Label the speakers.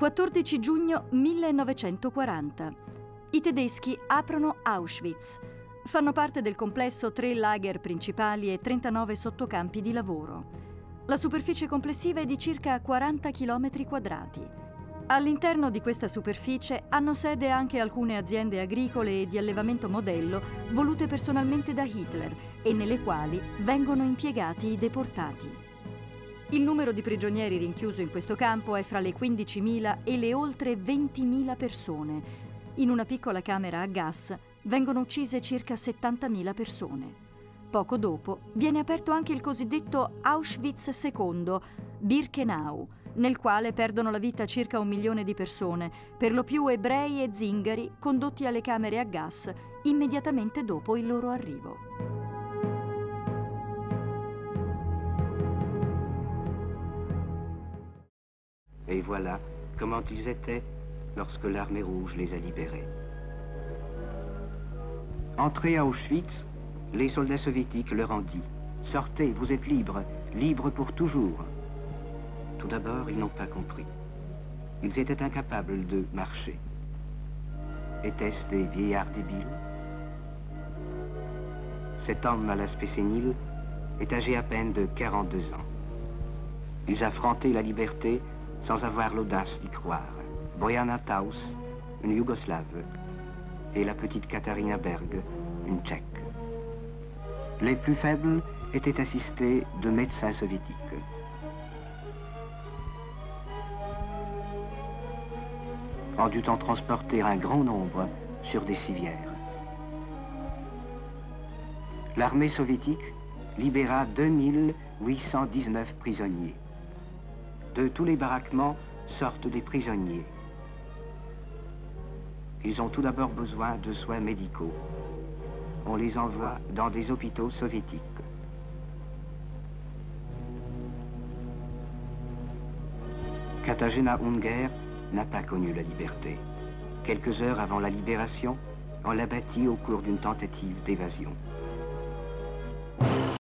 Speaker 1: 14 giugno 1940. I tedeschi aprono Auschwitz. Fanno parte del complesso 3 lager principali e 39 sottocampi di lavoro. La superficie complessiva è di circa 40 km quadrati. All'interno di questa superficie hanno sede anche alcune aziende agricole e di allevamento modello volute personalmente da Hitler e nelle quali vengono impiegati i deportati. Il numero di prigionieri rinchiuso in questo campo è fra le 15.000 e le oltre 20.000 persone. In una piccola camera a gas vengono uccise circa 70.000 persone. Poco dopo viene aperto anche il cosiddetto Auschwitz II, Birkenau, nel quale perdono la vita circa 1 milione di persone, per lo più ebrei e zingari condotti alle camere a gas immediatamente dopo il loro arrivo.
Speaker 2: Et voilà comment ils étaient lorsque l'armée rouge les a libérés. Entrés à Auschwitz, les soldats soviétiques leur ont dit « Sortez, vous êtes libres, libres pour toujours ». Tout d'abord, ils n'ont pas compris. Ils étaient incapables de marcher. Étaient-ce des vieillards débiles? Cet homme à l'aspect sénile est âgé à peine de 42 ans. Ils affrontaient la liberté sans avoir l'audace d'y croire. Bojana Taus, une Yougoslave, et la petite Katarina Berg, une Tchèque. Les plus faibles étaient assistés de médecins soviétiques. On dut en transporter un grand nombre sur des civières. L'armée soviétique libéra 2819 prisonniers. De tous les baraquements sortent des prisonniers. Ils ont tout d'abord besoin de soins médicaux. On les envoie dans des hôpitaux soviétiques. Katarzyna Unger n'a pas connu la liberté. Quelques heures avant la libération, on l'a bâtie au cours d'une tentative d'évasion.